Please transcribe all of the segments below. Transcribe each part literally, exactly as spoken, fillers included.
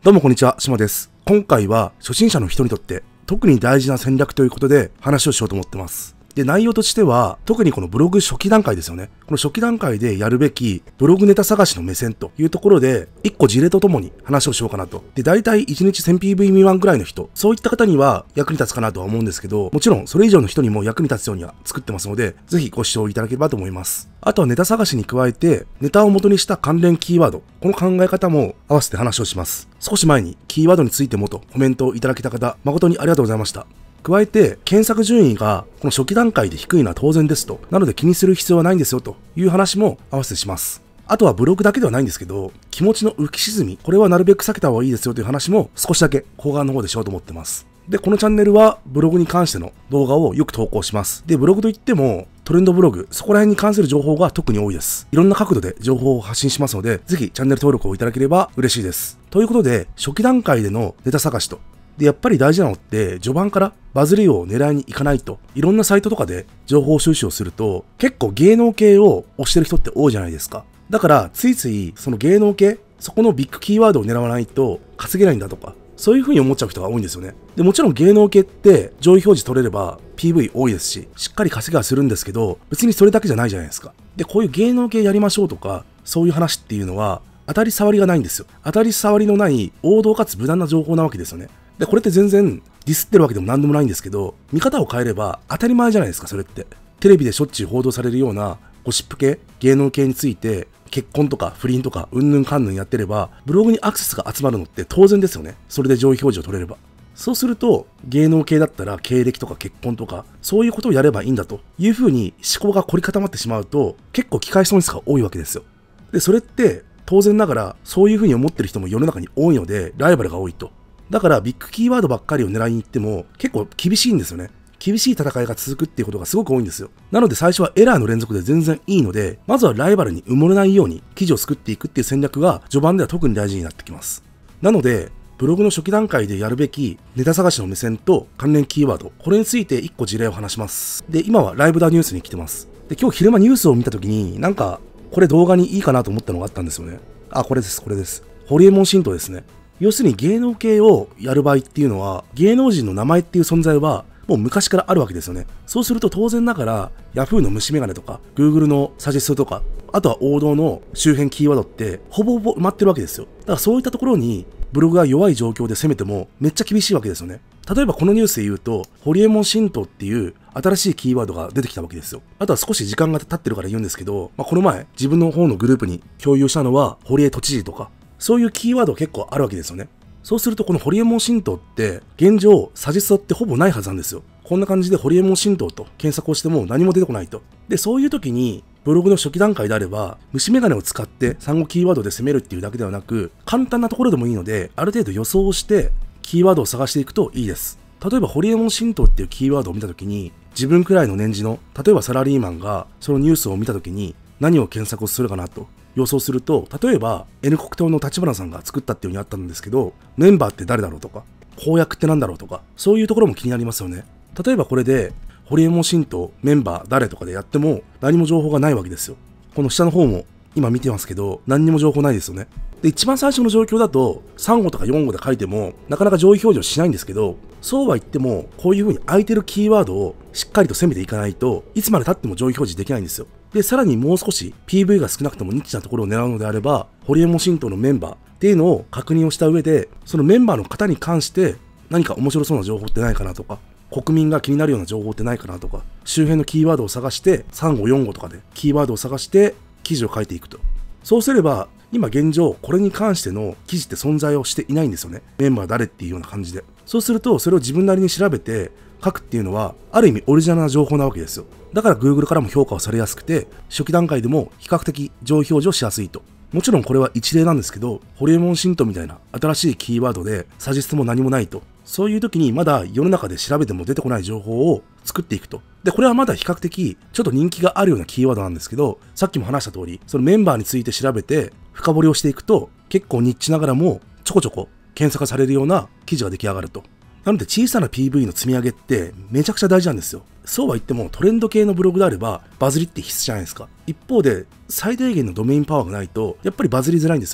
どうもこんにちは、しまです。今回は初心者の人にとって特に大事な戦略ということで話をしようと思ってます。で、内容としては、特にこのブログ初期段階ですよね。この初期段階でやるべきブログネタ探しの目線というところで、一個事例とともに話をしようかなと。で、大体いちにち せんピーブイ 未満ぐらいの人、そういった方には役に立つかなとは思うんですけど、もちろんそれ以上の人にも役に立つようには作ってますので、ぜひご視聴いただければと思います。あとはネタ探しに加えて、ネタを元にした関連キーワード、この考え方も合わせて話をします。少し前にキーワードについてもとコメントをいただけた方、誠にありがとうございました。加えて、検索順位がこの初期段階で低いのは当然ですと。なので気にする必要はないんですよという話も合わせてします。あとはブログだけではないんですけど、気持ちの浮き沈み、これはなるべく避けた方がいいですよという話も少しだけ後半の方でしようと思ってます。で、このチャンネルはブログに関しての動画をよく投稿します。で、ブログといってもトレンドブログ、そこら辺に関する情報が特に多いです。いろんな角度で情報を発信しますので、ぜひチャンネル登録をいただければ嬉しいです。ということで、初期段階でのネタ探しと、で、やっぱり大事なのって、序盤からバズりを狙いに行かないと、いろんなサイトとかで情報収集をすると、結構芸能系を推してる人って多いじゃないですか。だから、ついつい、その芸能系、そこのビッグキーワードを狙わないと稼げないんだとか、そういう風に思っちゃう人が多いんですよね。で、もちろん芸能系って上位表示取れれば ピーブイ 多いですし、しっかり稼ぎはするんですけど、別にそれだけじゃないじゃないですか。で、こういう芸能系やりましょうとか、そういう話っていうのは、当たり障りがないんですよ。当たり障りのない王道かつ無難な情報なわけですよね。で、これって全然ディスってるわけでも何でもないんですけど、見方を変えれば当たり前じゃないですか、それって。テレビでしょっちゅう報道されるようなゴシップ系、芸能系について、結婚とか不倫とかうんぬんかんぬんやってれば、ブログにアクセスが集まるのって当然ですよね。それで上位表示を取れれば。そうすると、芸能系だったら経歴とか結婚とか、そういうことをやればいいんだというふうに思考が凝り固まってしまうと、結構機会損失が多いわけですよ。で、それって当然ながらそういうふうに思ってる人も世の中に多いので、ライバルが多いと。だからビッグキーワードばっかりを狙いに行っても結構厳しいんですよね。厳しい戦いが続くっていうことがすごく多いんですよ。なので最初はエラーの連続で全然いいので、まずはライバルに埋もれないように記事を作っていくっていう戦略が序盤では特に大事になってきます。なので、ブログの初期段階でやるべきネタ探しの目線と関連キーワード、これについていっこ事例を話します。で、今はライブダニュースに来てます。で、今日昼間ニュースを見たときに、なんか、これ動画にいいかなと思ったのがあったんですよね。あ、これです、これです。ホリエモン神道ですね。要するに芸能系をやる場合っていうのは、芸能人の名前っていう存在はもう昔からあるわけですよね。そうすると当然ながら、Yahoo の虫眼鏡とか、Google のサジェストとか、あとは王道の周辺キーワードって、ほぼほぼ埋まってるわけですよ。だからそういったところに、ブログが弱い状況で攻めても、めっちゃ厳しいわけですよね。例えばこのニュースで言うと、ホリエモン神道っていう新しいキーワードが出てきたわけですよ。あとは少し時間が経ってるから言うんですけど、まあ、この前、自分の方のグループに共有したのは、堀江都知事とか、そういうキーワード結構あるわけですよね。そうするとこのホリエモン神道って現状サジェストってほぼないはずなんですよ。こんな感じでホリエモン神道と検索をしても何も出てこないと。で、そういう時にブログの初期段階であれば虫眼鏡を使って産後キーワードで攻めるっていうだけではなく、簡単なところでもいいのである程度予想をしてキーワードを探していくといいです。例えばホリエモン神道っていうキーワードを見た時に、自分くらいの年次の例えばサラリーマンがそのニュースを見た時に何を検索をするかなと予想すると、例えば N 国党の立花さんが作ったっていう風にあったんですけど、メンバーって誰だろうとか、公約って何だろうとか、そういうところも気になりますよね。例えばこれでホリエモン神道メンバー誰とかでやっても何も情報がないわけですよ。この下の方も今見てますけど、何にも情報ないですよね。で、一番最初の状況だとさんごとかよんごで書いてもなかなか上位表示をしないんですけど、そうは言ってもこういう風に空いてるキーワードをしっかりと攻めていかないといつまで経っても上位表示できないんですよ。で、さらにもう少し ピーブイ が少なくともニッチなところを狙うのであれば、ホリエモン神道のメンバーっていうのを確認をした上で、そのメンバーの方に関して何か面白そうな情報ってないかなとか、国民が気になるような情報ってないかなとか、周辺のキーワードを探してさんご、よんごとかでキーワードを探して記事を書いていくと。そうすれば今現状これに関しての記事って存在をしていないんですよね。メンバー誰っていうような感じで。そうするとそれを自分なりに調べて書くっていうのはある意味オリジナルな情報なわけですよ。だから Google からも評価をされやすくて、初期段階でも比較的上位表示をしやすいと。もちろんこれは一例なんですけど、ホリエモン神道みたいな新しいキーワードでサジェストも何もないと。そういう時にまだ世の中で調べても出てこない情報を作っていくと。で、これはまだ比較的ちょっと人気があるようなキーワードなんですけど、さっきも話した通り、そのメンバーについて調べて深掘りをしていくと、結構ニッチながらもちょこちょこ検索されるような記事が出来上がると。なので小さな ピーブイ の積み上げってめちゃくちゃ大事なんですよ。そうは言ってもトレンド系のブログであればバズりって必須じゃないですか。一方で最低限のドメインパワーがないとやっぱりバズりづらいんですよね。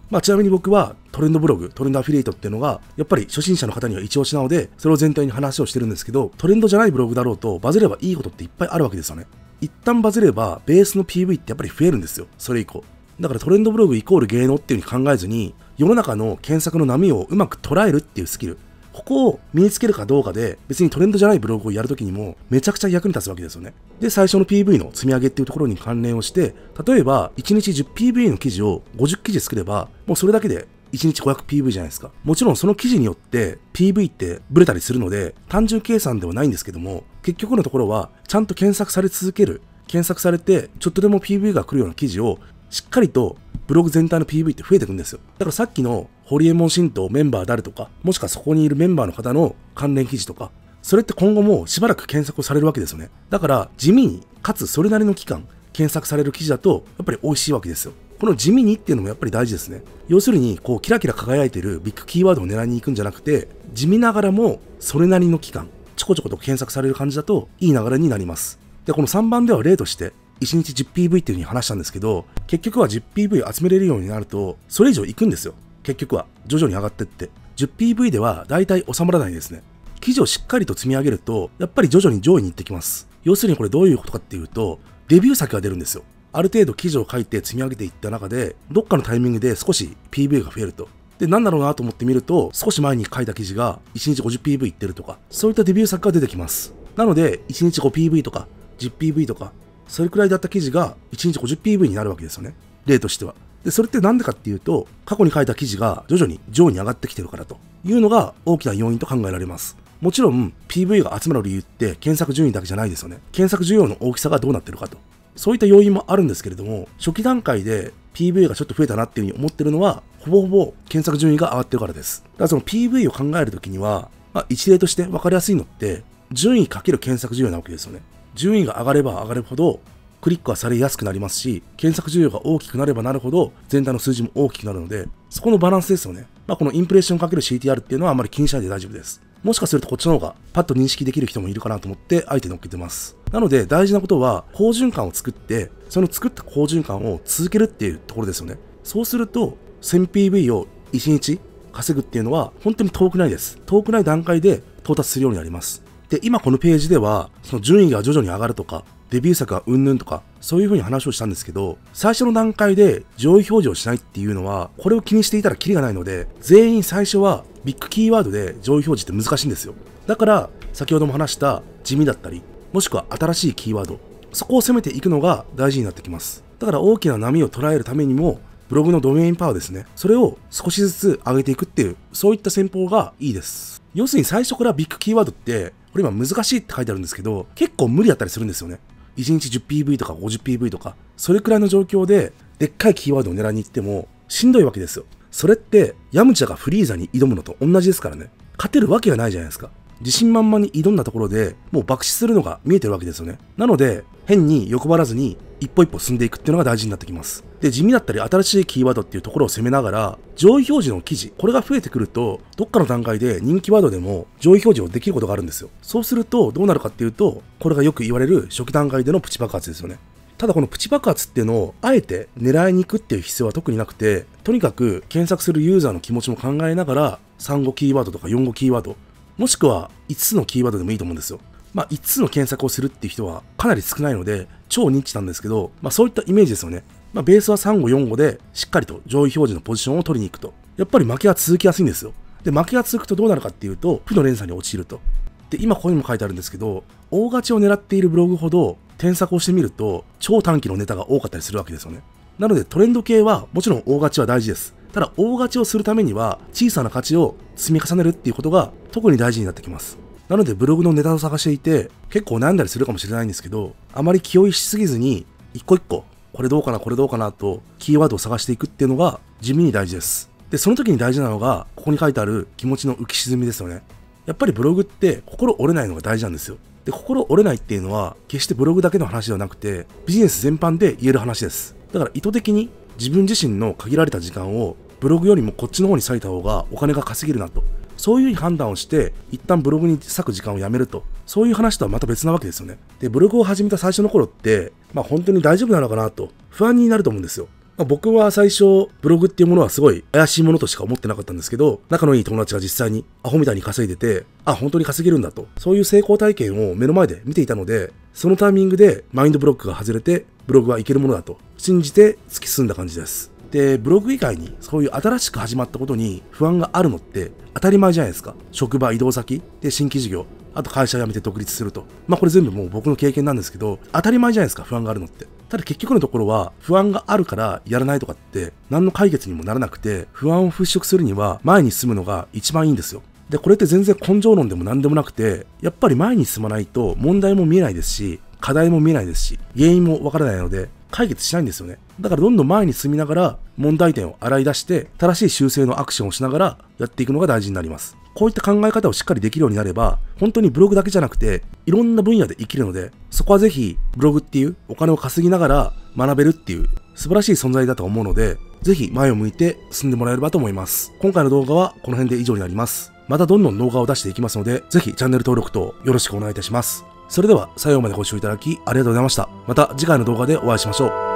まあちなみに僕はトレンドブログ、トレンドアフィリエイトっていうのが、やっぱり初心者の方には一押しなので、それを全体に話をしてるんですけど、トレンドじゃないブログだろうと、バズればいいことっていっぱいあるわけですよね。一旦バズれば、ベースの ピーブイ ってやっぱり増えるんですよ。それ以降。だからトレンドブログイコール芸能っていう風に考えずに、世の中の検索の波をうまく捉えるっていうスキル。ここを身につけるかどうかで、別にトレンドじゃないブログをやるときにも、めちゃくちゃ役に立つわけですよね。で、最初の ピーブイ の積み上げっていうところに関連をして、例えば、いちにち じゅうピーブイ の記事をごじゅう記事作れば、もうそれだけでいちにち ごひゃくピーブイ じゃないですか。もちろんその記事によって ピーブイ ってブレたりするので、単純計算ではないんですけども、結局のところは、ちゃんと検索され続ける。検索されて、ちょっとでも ピーブイ が来るような記事を、しっかりとブログ全体の ピーブイ って増えていくんですよ。だからさっきのホリエモン神道メンバー誰とか、もしくはそこにいるメンバーの方の関連記事とか、それって今後もしばらく検索をされるわけですよね。だから地味に、かつそれなりの期間、検索される記事だと、やっぱり美味しいわけですよ。この地味にっていうのもやっぱり大事ですね。要するに、こうキラキラ輝いてるビッグキーワードを狙いに行くんじゃなくて、地味ながらもそれなりの期間、ちょこちょこと検索される感じだといい流れになります。で、このさんばんでは例として、いちにち じゅうピーブイ っていう風に話したんですけど、結局は じゅうピーブイ 集めれるようになると、それ以上行くんですよ。結局は。徐々に上がってって。じゅうピーブイ では大体収まらないですね。記事をしっかりと積み上げると、やっぱり徐々に上位に行ってきます。要するにこれどういうことかっていうと、デビュー作が出るんですよ。ある程度記事を書いて積み上げていった中で、どっかのタイミングで少し ピーブイ が増えると。で、なんだろうなと思ってみると、少し前に書いた記事がいちにち ごじゅうピーブイ いってるとか、そういったデビュー作が出てきます。なので、いちにち ごピーブイ とか、じゅうピーブイ とか、それくらいだった記事がいちにち ごじゅうピーブイ になるわけですよね。例としては。で、それってなんでかっていうと、過去に書いた記事が徐々に上位に上がってきてるからというのが大きな要因と考えられます。もちろん ピーブイ が集まる理由って検索順位だけじゃないですよね。検索需要の大きさがどうなってるかと。そういった要因もあるんですけれども、初期段階で ピーブイ がちょっと増えたなっていうふうに思ってるのは、ほぼほぼ検索順位が上がってるからです。だからその ピーブイ を考えるときには、まあ、一例として分かりやすいのって、順位かける検索需要なわけですよね。順位が上がれば上がるほど、クリックはされやすくなりますし、検索需要が大きくなればなるほど、全体の数字も大きくなるので、そこのバランスですよね。まあ、このインプレッションかける シーティーアール っていうのはあまり気にしないで大丈夫です。もしかするとこっちの方がパッと認識できる人もいるかなと思ってあえて乗っけてます。なので大事なことは好循環を作って、その作った好循環を続けるっていうところですよね。そうすると せんピーブイ をいちにち稼ぐっていうのは本当に遠くないです。遠くない段階で到達するようになります。で、今このページではその順位が徐々に上がるとか、デビュー作がうんぬんとか、そういう風に話をしたんですけど、最初の段階で上位表示をしないっていうのは、これを気にしていたらキリがないので、全員最初はビッグキーワードで上位表示って難しいんですよ。だから、先ほども話した地味だったり、もしくは新しいキーワード、そこを攻めていくのが大事になってきます。だから大きな波を捉えるためにも、ブログのドメインパワーですね。それを少しずつ上げていくっていう、そういった戦法がいいです。要するに最初からビッグキーワードって、これ今難しいって書いてあるんですけど、結構無理だったりするんですよね。いちにち じゅうピーブイ とか ごじゅうピーブイ とか、それくらいの状況で、でっかいキーワードを狙いに行っても、しんどいわけですよ。それって、ヤムチャがフリーザに挑むのと同じですからね。勝てるわけがないじゃないですか。自信満々に挑んだところで、もう爆死するのが見えてるわけですよね。なので、変に欲張らずに、一歩一歩進んでいくっていうのが大事になってきます。で、地味だったり新しいキーワードっていうところを攻めながら、上位表示の記事、これが増えてくると、どっかの段階で人気ワードでも上位表示をできることがあるんですよ。そうすると、どうなるかっていうと、これがよく言われる初期段階でのプチ爆発ですよね。ただこのプチ爆発っていうのを、あえて狙いに行くっていう必要は特になくて、とにかく検索するユーザーの気持ちも考えながら、さんごキーワードとかよんごキーワード、もしくはいつつのキーワードでもいいと思うんですよ。まあ、いつつの検索をするっていう人はかなり少ないので、超ニッチなんですけど、まあそういったイメージですよね。まあベースはさんご、よんごでしっかりと上位表示のポジションを取りに行くと。やっぱり負けが続きやすいんですよ。で、負けが続くとどうなるかっていうと、負の連鎖に陥ると。で、今ここにも書いてあるんですけど、大勝ちを狙っているブログほど添削をしてみると、超短期のネタが多かったりするわけですよね。なのでトレンド系はもちろん大勝ちは大事です。ただ大勝ちをするためには小さな価値を積み重ねるっていうことが特に大事になってきます。なのでブログのネタを探していて結構悩んだりするかもしれないんですけど、あまり気負いしすぎずに一個一個これどうかなこれどうかなとキーワードを探していくっていうのが地味に大事です。で、その時に大事なのがここに書いてある気持ちの浮き沈みですよね。やっぱりブログって心折れないのが大事なんですよ。で、心折れないっていうのは決してブログだけの話ではなくてビジネス全般で言える話です。だから意図的に自分自身の限られた時間をブログよりもこっちの方に割いた方がお金が稼げるなと。そういう判断をして、一旦ブログに割く時間をやめると。そういう話とはまた別なわけですよね。で、ブログを始めた最初の頃って、まあ本当に大丈夫なのかなと、不安になると思うんですよ。 まあ、僕は最初、ブログっていうものはすごい怪しいものとしか思ってなかったんですけど、仲のいい友達が実際にアホみたいに稼いでて、あ、本当に稼げるんだと。そういう成功体験を目の前で見ていたので、そのタイミングでマインドブロックが外れて、ブログはいけるものだと信じて突き進んだ感じです。で、ブログ以外にそういう新しく始まったことに不安があるのって当たり前じゃないですか。職場、移動先で新規事業、あと会社辞めて独立すると。まあこれ全部もう僕の経験なんですけど、当たり前じゃないですか、不安があるのって。ただ結局のところは、不安があるからやらないとかって何の解決にもならなくて、不安を払拭するには前に進むのが一番いいんですよ。で、これって全然根性論でも何でもなくて、やっぱり前に進まないと問題も見えないですし、課題も見えないですし、原因もわからないので、解決しないんですよね。だからどんどん前に進みながら問題点を洗い出して正しい修正のアクションをしながらやっていくのが大事になります。こういった考え方をしっかりできるようになれば本当にブログだけじゃなくていろんな分野で生きるので、そこはぜひブログっていうお金を稼ぎながら学べるっていう素晴らしい存在だと思うので、ぜひ前を向いて進んでもらえればと思います。今回の動画はこの辺で以上になります。またどんどん動画を出していきますので、ぜひチャンネル登録とよろしくお願いいたします。それでは最後までご視聴いただきありがとうございました。また次回の動画でお会いしましょう。